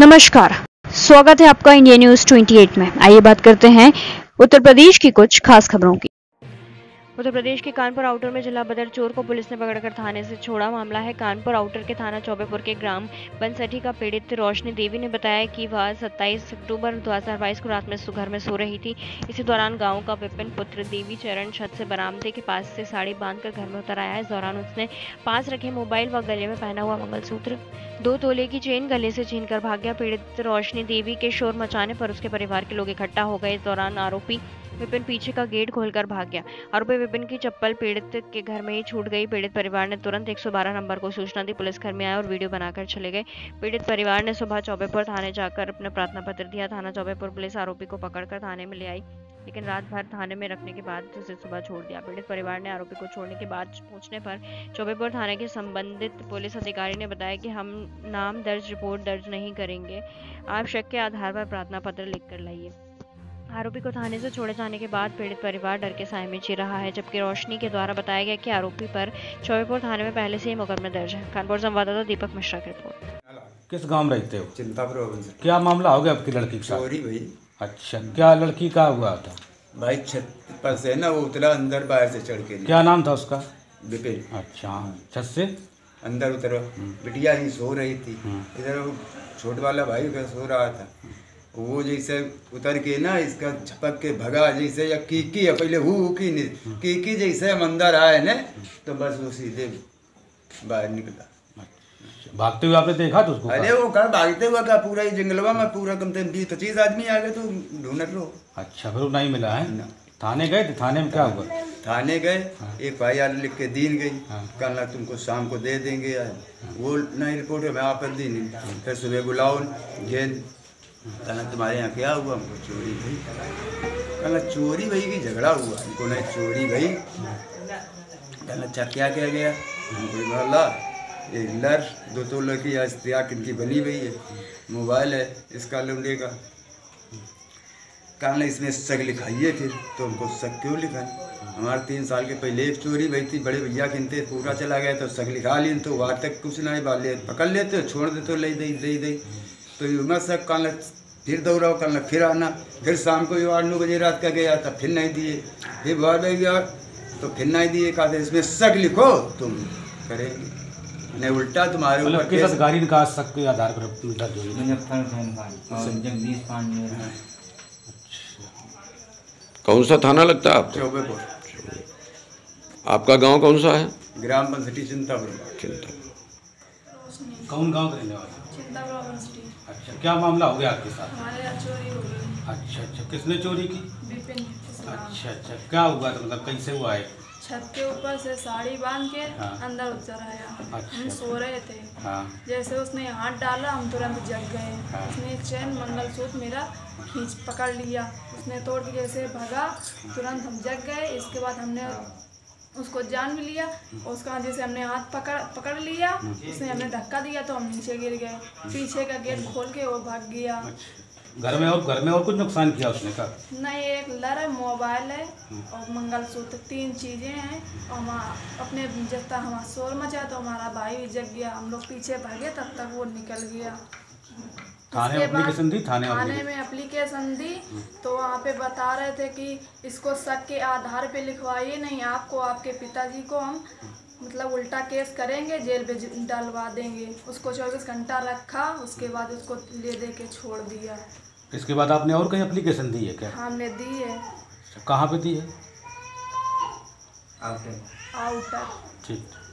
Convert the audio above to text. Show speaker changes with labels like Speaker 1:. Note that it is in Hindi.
Speaker 1: नमस्कार, स्वागत है आपका इंडिया न्यूज 28 में। आइए बात करते हैं उत्तर प्रदेश की कुछ खास खबरों की। उत्तर प्रदेश के कानपुर आउटर में जिला बदर चोर को पुलिस ने पकड़कर थाने से छोड़ा। मामला है कानपुर आउटर के थाना चौबेपुर के ग्राम बनसठी का। पीड़ित रोशनी देवी ने बताया कि वह 27 अक्टूबर 2022 को रात में घर में सो रही थी। इसी दौरान गांव का विपिन पुत्र देवी चरण छत से बरामदे के पास से साड़ी बांधकर घर में उतर आया। इस दौरान उसने पास रखे मोबाइल व गले में पहना हुआ मंगलसूत्र 2 तोले की चेन गले से छीनकर भाग गया। पीड़ित रोशनी देवी के शोर मचाने पर उसके परिवार के लोग इकट्ठा हो गए। इस दौरान आरोपी विपिन पीछे का गेट खोलकर भाग गया। आरोपी विपिन की चप्पल पीड़ित के घर में ही छूट गई। पीड़ित परिवार ने तुरंत 112 नंबर को सूचना दी। पुलिसकर्मी आए और वीडियो बनाकर चले गए। पीड़ित परिवार ने सुबह चौबेपुर थाने जाकर अपना प्रार्थना पत्र दिया। थाना चौबेपुर पुलिस आरोपी को पकड़कर थाने में ले आई, लेकिन रात भर थाने में रखने के बाद उसे सुबह छोड़ दिया। पीड़ित परिवार ने आरोपी को छोड़ने के बाद पूछने पर चौबेपुर थाने के संबंधित पुलिस अधिकारी ने बताया कि हम नाम दर्ज रिपोर्ट दर्ज नहीं करेंगे, आप शक के आधार पर प्रार्थना पत्र लिख कर लाइए। आरोपी को थाने से छोड़े जाने के बाद पीड़ित परिवार डर के साए में जी रहा है, जबकि रोशनी के द्वारा बताया गया कि आरोपी पर चौबेपुर थाने में पहले से ही मुकदमा दर्ज है। कानपुर संवाददाता दीपक मिश्रा की रिपोर्ट।
Speaker 2: किस गांव में रहते हो?
Speaker 3: चिंतापुर।
Speaker 2: क्या मामला हो गया आपकी लड़की के साथ?
Speaker 3: चोरी भाई।
Speaker 2: अच्छा, क्या लड़की का हुआ था?
Speaker 3: भाई छत पर से ना वो उतरा अंदर, बाहर से चढ़ के।
Speaker 2: क्या नाम था उसका?
Speaker 3: विपिन।
Speaker 2: अच्छा, छत से
Speaker 3: अंदर उतरा। बिटिया नहीं सो रही थी, इधर वो छोट वाला भाई का सो रहा था। वो जैसे उतर के ना इसका झपक के भगा, जैसे या कीकी है पहले की नहीं कीकी जैसे हम अंदर आए ना तो बस वो सीधे बाहर निकला।
Speaker 2: भागते हुए आपने देखा तो उसको?
Speaker 3: अरे वो कहा भागते हुआ का पूरा ही जंगलवा में पूरा कम से कम 20-25 आदमी आ गए तो ढूंढ लो।
Speaker 2: अच्छा, फिर वो नहीं मिला है ना? थाने गए थे? थाने में क्या हुआ?
Speaker 3: थाने गए, FIR लिख के दी गई। कल ना तुमको शाम को दे देंगे यार। वो नहीं रिपोर्ट है, मैं आप दी नहीं। फिर सुबह बुलाओ गेंद, कहना तुम्हारे यहाँ क्या हुआ? हमको चोरी भई। कहना चोरी भई की झगड़ा हुआ, हमको नहीं चोरी भई। कहना अच्छा क्या क्या गया? हमको बोला एक लर 2 तोले की इस्तियाक इनकी बनी हुई है, मोबाइल है इसका लौंडे का। कहना इसमें शक लिखाइए। फिर तो हमको शक क्यों लिखाएं? हमारे 3 साल के पहले एक चोरी भई थी, बड़े भैया किनते पूरा चला गया तो शक लिखा ली, तो वहाँ तक कुछ नहीं बाले पकड़ लेते छोड़ दे तो ले दे तो मैं सब कहना फिर दौड़ाओ, कहना फिर आना। फिर शाम को 8-9 बजे रात का गया था, फिर नहीं दिए। फिर बाहर बह गया तो फिर नहीं दिए। कहते इसमें शक लिखो तुम करेंगे नहीं, उल्टा तुम्हारे ऊपर
Speaker 2: किस अधिकारी ने कहा शक के आधार पर
Speaker 4: कौन सा थाना लगता है आपको?
Speaker 3: चौबेपुर।
Speaker 4: आपका गांव कौन सा है?
Speaker 3: ग्राम पंचटी चिंतापुर।
Speaker 2: कौन गांव का रहने वाला? अच्छा, क्या मामला हो गया आपके साथ?
Speaker 5: हमारे यहाँ चोरी हो गई।
Speaker 2: अच्छा, किसने चोरी की?
Speaker 5: विपिन।
Speaker 2: अच्छा, क्या हुआ था? मतलब कैसे हुआ है?
Speaker 5: छत के ऊपर से साड़ी बांध के अंदर उतर आया। हम सो रहे थे, जैसे उसने हाथ डाला हम तुरंत जग गए। उसने चेन मंगलसूत्र मेरा खींच पकड़ लिया, उसने तोड़ के जैसे भगा, तुरंत हम जग गए। इसके बाद हमने उसको जान भी लिया, उसका जैसे हमने हाथ पकड़ लिया, उसने हमें धक्का दिया तो हम नीचे गिर गए। पीछे का गेट खोल के वो भाग गया।
Speaker 2: घर में और कुछ नुकसान किया उसने का? नहीं,
Speaker 5: एक लर है, मोबाइल है और मंगलसूत्र, 3 चीजें हैं। और हम अपने जब हमारा शोर मचा तो हमारा भाई भी जग गया, हम लोग पीछे भागे तब तक वो निकल गया।
Speaker 2: थाने एप्लीकेशन दी? थाने
Speaker 5: में एप्लीकेशन दी तो वहाँ पे बता रहे थे कि इसको शक के आधार पे लिखवाइए, नहीं आपको आपके पिताजी को हम मतलब उल्टा केस करेंगे, जेल में डलवा देंगे। उसको 24 घंटा रखा, उसके बाद उसको ले दे के छोड़ दिया।
Speaker 2: इसके बाद आपने और कहीं एप्लीकेशन दी है क्या?
Speaker 5: हमने दी है।
Speaker 2: कहाँ पे दी है?
Speaker 5: आउटर।
Speaker 2: ठीक।